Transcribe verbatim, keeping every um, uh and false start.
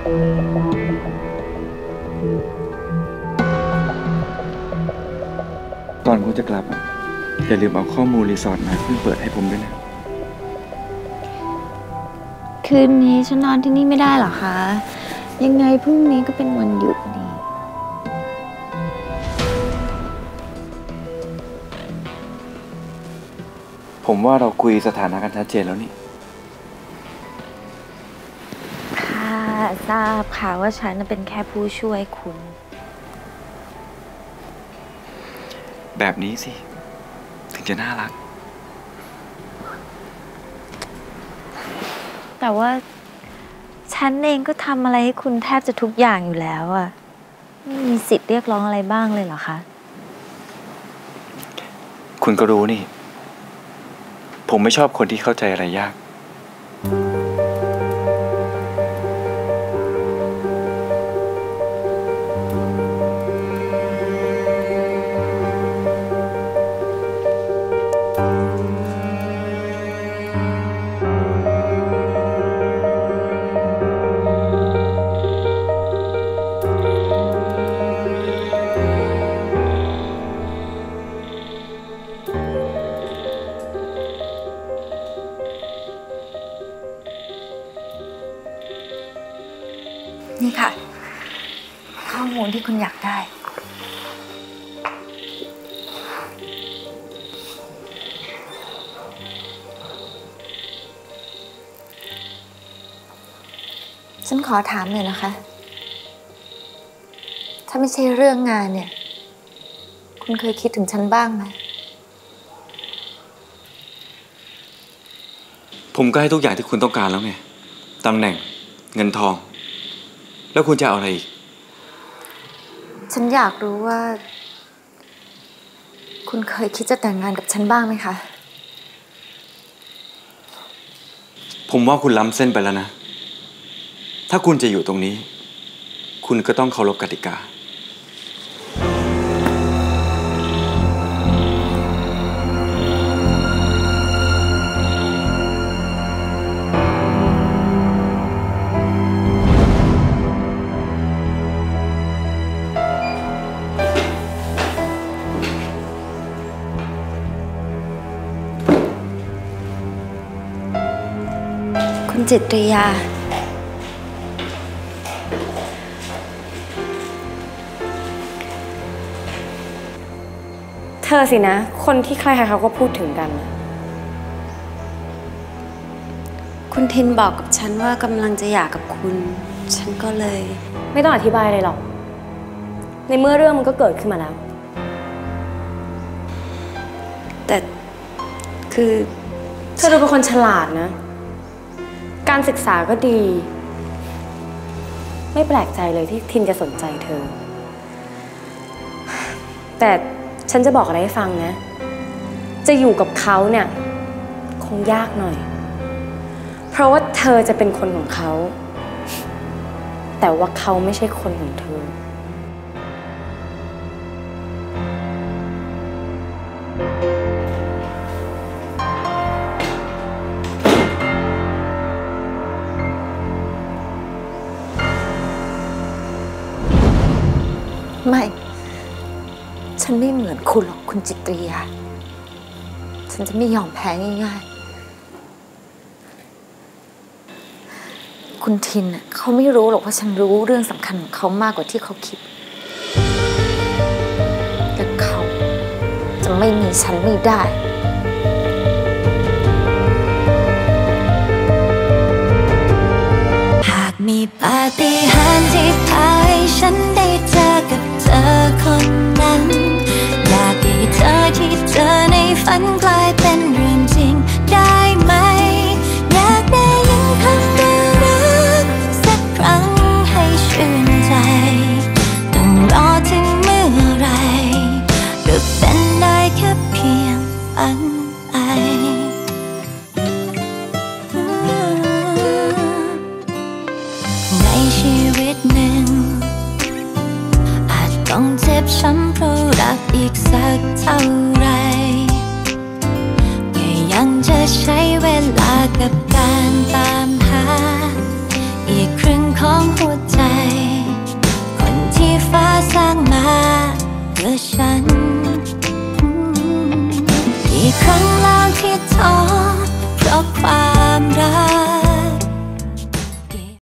ตอนคุณจะกลับอย่าลืมเอาข้อมูลรีสอร์ทมาเพิ่งเปิดให้ผมด้วยนะคืนนี้ฉันนอนที่นี่ไม่ได้หรอคะยังไงพรุ่งนี้ก็เป็นวันหยุดนี่ผมว่าเราคุยสถานะกันชัดเจนแล้วนี่ค่ะทราบค่ะว่าฉันเป็นแค่ผู้ช่วยคุณแบบนี้สิถึงจะน่ารักแต่ว่าฉันเองก็ทำอะไรให้คุณแทบจะทุกอย่างอยู่แล้วอะไม่มีสิทธิ์เรียกร้องอะไรบ้างเลยเหรอคะคุณก็รู้นี่ผมไม่ชอบคนที่เข้าใจอะไรยากนี่ค่ะข้อมูลที่คุณอยากได้ฉันขอถามหน่อยนะคะถ้าไม่ใช่เรื่องงานเนี่ยคุณเคยคิดถึงฉันบ้างไหมผมก็ให้ทุกอย่างที่คุณต้องการแล้วไงตำแหน่งเงินทองแล้วคุณจะเอาอะไรอีกฉันอยากรู้ว่าคุณเคยคิดจะแต่งงานกับฉันบ้างไหมคะผมว่าคุณล้ำเส้นไปแล้วนะถ้าคุณจะอยู่ตรงนี้คุณก็ต้องเคารพกติกาคุณจิตริยาเธอสินะคนที่ใครๆเขาก็พูดถึงกันคุณทินบอกกับฉันว่ากำลังจะหย่ากับคุณฉันก็เลยไม่ต้องอธิบายเลยหรอกในเมื่อเรื่องมันก็เกิดขึ้นมาแล้วแต่คือเธอดูเป็นคนฉลาดนะการศึกษาก็ดีไม่แปลกใจเลยที่ทินจะสนใจเธอแต่ฉันจะบอกอะไรให้ฟังนะจะอยู่กับเขาเนี่ยคงยากหน่อยเพราะว่าเธอจะเป็นคนของเขาแต่ว่าเขาไม่ใช่คนของเธอไม่ฉันไม่เหมือนคุณหรอกคุณจิตริยาฉันจะไม่ยอมแพ้ง่ายๆคุณทินเขาไม่รู้หรอกว่าฉันรู้เรื่องสำคัญของเขามากกว่าที่เขาคิดและเขาจะไม่มีฉันไม่ได้หากมีปาฏิหาริย์ที่พาให้ฉันได้เจอกับเธอคนนั้นอยากให้เธอที่เจอในฝันกลายเป็นเรื่องจริงได้ไหมอยากได้ยินคำว่ารักสักครั้งให้ชื่นใจต้องรอถึงเมื่อไรก็เป็นได้แค่เพียงฝันไปในชีวิตหนึ่งต้องเจ็บช้ำเพราะรักอีกสักเท่าไรก็ยังจะใช้เวลากับการตามหาอีกครึ่งของหัวกับฉันกี่ครั้งแล้วที่ท้อ